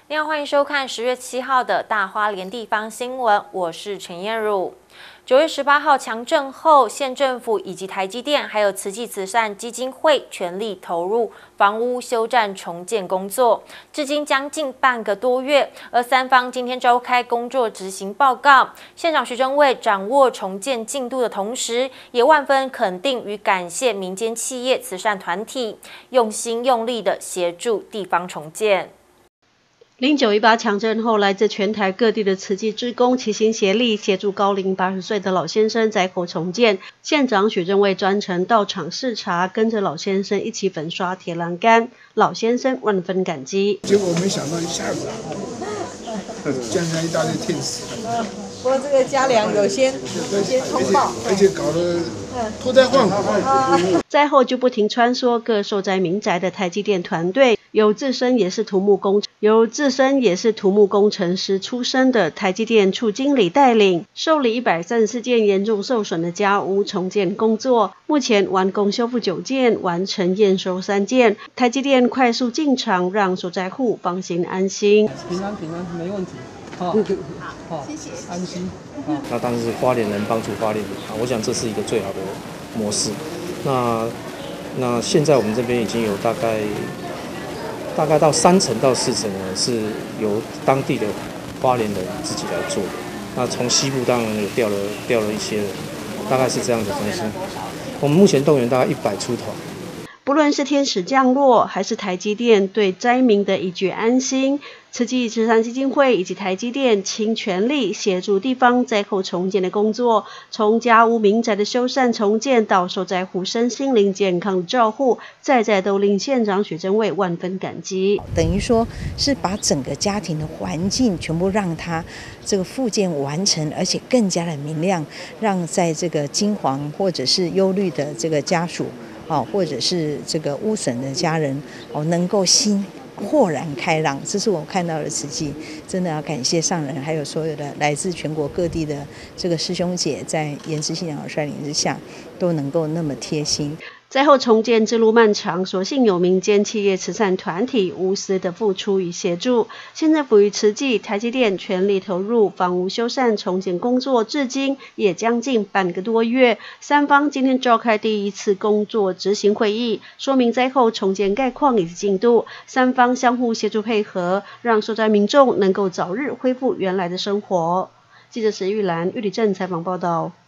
您好，欢迎收看10月7号的大花莲地方新闻，我是陈燕茹。9月18号强震后，县政府以及台积电还有慈济慈善基金会全力投入房屋修缮重建工作，至今将近半个多月。而三方今天召开工作执行报告，县长徐正伟掌握重建进度的同时，也万分肯定与感谢民间企业、慈善团体用心用力的协助地方重建。 0918强震后，来自全台各地的慈济志工齐心协力，协助高龄80岁的老先生灾后重建。县长许正伟专程到场视察，跟着老先生一起粉刷铁栏杆，老先生万分感激。 结果没想到一下子，降下一大堆天使。 不过这个嘉良有些通报， 而且搞得脱胎换骨。 灾后就不停穿梭各受灾民宅的台积电团队，由自身也是土木工程师出身的台积电处经理带领，受理134件严重受损的家屋重建工作，目前完工修复9件，完成验收3件。台积电快速进场，让受灾户放心安心。 平安，没问题。好，谢谢，安心。 那当然是花莲人帮助花莲人我想这是一个最好的模式。那现在我们这边已经有大概到3成到4成呢，是由当地的花莲人自己来做的。那从西部当然有调了一些人，大概是这样的东西。我们目前动员大概100出头。 不论是天使降落，还是台积电对灾民的一句安心，慈济慈善基金会以及台积电倾全力协助地方灾后重建的工作，从家屋民宅的修缮重建到受灾户身心灵健康的照护，在都令县长许正伟万分感激。 等于说是把整个家庭的环境全部让他这个复建完成，而且更加的明亮，让在这个惊惶或者是忧虑的这个家属或者是这个污损的家人能够心豁然开朗。这是我看到的慈济，真的要感谢上人，还有所有的来自全国各地的这个师兄姐，在颜氏信仰的率领之下，都能够那么贴心。 灾后重建之路漫长，所幸有民间企业、慈善团体无私的付出与协助。县政府与慈济、台积电全力投入房屋修缮重建工作，至今也将近半个多月。三方今天召开第1次工作执行会议，说明灾后重建概况以及进度。三方相互协助配合，让受灾民众能够早日恢复原来的生活。记者石玉兰、玉里镇采访报道。